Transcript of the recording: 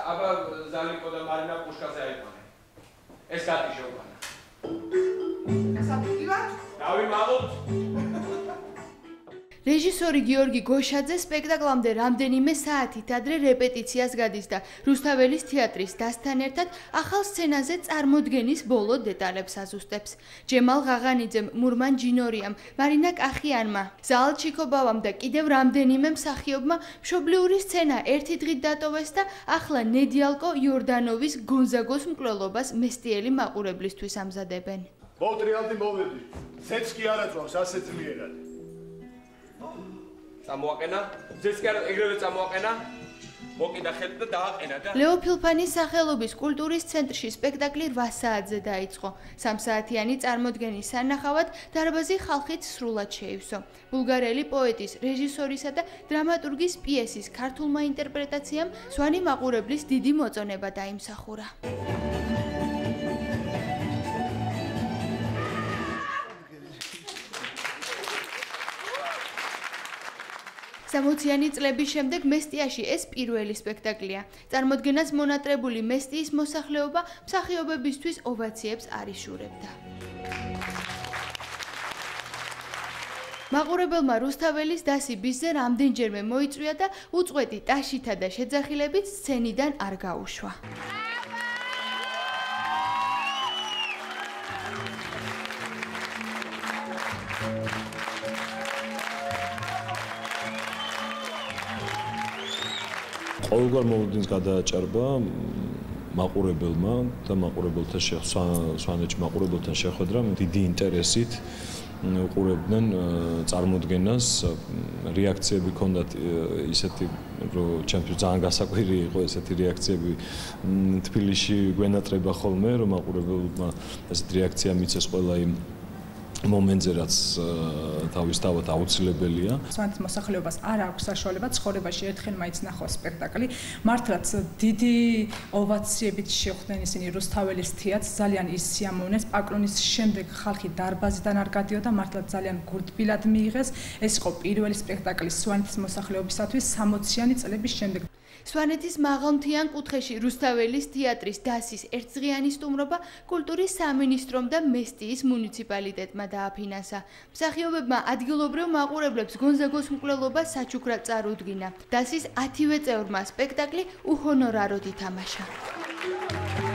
აბა ზალიკო და მარინა პუშკაძე აიყვანენ. ეს კატი შეუყვანა. გასაგებია? დავიმალოთ. რეჟისორი გიორგი გოშაძე სპექტაკლამდე რამდენიმე საათით ადრე რეპეტიციას გადის და რუსთაველის თეატრის დასთან ერთად ახალ სცენაზე წარმოდგენის ბოლო დეტალებს აზუსტებს. ჯემალ ღაღანიძემ, მურმან ჯინორიამ, მარინა კახიანმა, ზაალ ჩიქობავამ და კიდევ რამდენიმე მსახიობმა მშობლიური სცენა ერთი დღით დატოვეს და ახლა ნედიალკო იორდანოვის გონზაგოს მკვლელობას მესტიელი მაყურებლისთვის ამზადებენ. მოვტრიალდი მოვედი. ზეც კი არაწვავს ასე ძლიერად. წამოაყენა, ზეც კი არა ეგრევე წამოაყენა. მოკიდა ხელით და დააყენა და ლეო ფილფანის სახელობის კულტურის ცენტრში სპექტაკლი 8 საათზე დაიწყო. 3 საათიანი წარმოდგენის სანახავად დარბაზი ხალხით სრულად შეივსო. ბულგარელი პოეტის, რეჟისორისა და დრამატურგის პიესის ქართულმა ინტერპრეტაციამ სვანი მაყურებლის დიდი მოწონება დაიმსახურა. სამოციანი წლების შემდეგ მესტიაში ეს პირველი სპექტაკლია. წარმოდგენას მონატრებული მესტიის მოსახლეობა მსახიობებისთვის ოვაციებს არ იშურებდა. მაყურებელმა რუსთაველის დასი ბისზე რამდენჯერმე მოიწვია და უწყვეტი ტაშითა და შეძახილებით სცენიდან არ გაუშვა. ყოველგვარ მოლოდინს გადააჭარბა მაყურებელმა და მაყურებელთა სვანეთში მაყურებელთან შეხვედრამ დიდი ინტერესით უყურებდნენ წარმოდგენას, რეაქციები ჰქონდათ ისეთი, რომ ჩემთვის ძალიან გასაკვირი იყო ესეთი რეაქციები თბილისში გვენატრება ხოლმე, რომ მაყურებელმა ესეთი რეაქცია მიცეს ყველა იმ მომენტზე რაც თავისთავად აუცილებელია. სვანეთის მოსახლეობას არ აქვს საშუალება ცხოვრებაში ერთხელ მაინც ნახოს სპექტაკლი. მართლაც დიდი ოვაციებით შეხვდნენ ისინი რუსთაველის თეატრს, ძალიან ის სიამოვნეს. პაკრონის შემდეგ ხალხი დარბაზიდან არ გადიოდა, მართლაც ძალიან გულთბილად მიიღეს. ეს იყო პირველი სპექტაკლი სვანეთის მოსახლეობისათვის 60-იანი წლების შემდეგ. სვანეთის მაღალმთიან კუთხეში რუსთაველის თეატრის დასის ერთდღიანი სტუმრობა კულტურის სამინისტრომ და მესტიის მუნიციპალიტეტმა დააფინანსა. მსახიობებმა ადგილობრივ მაყურებლებს გონზაგოს მკვლელობა საჩუქრად წარუდგინა. დასის 10-ვე წევრმა სპექტაკლი უჰონორაროდ ითამაშა.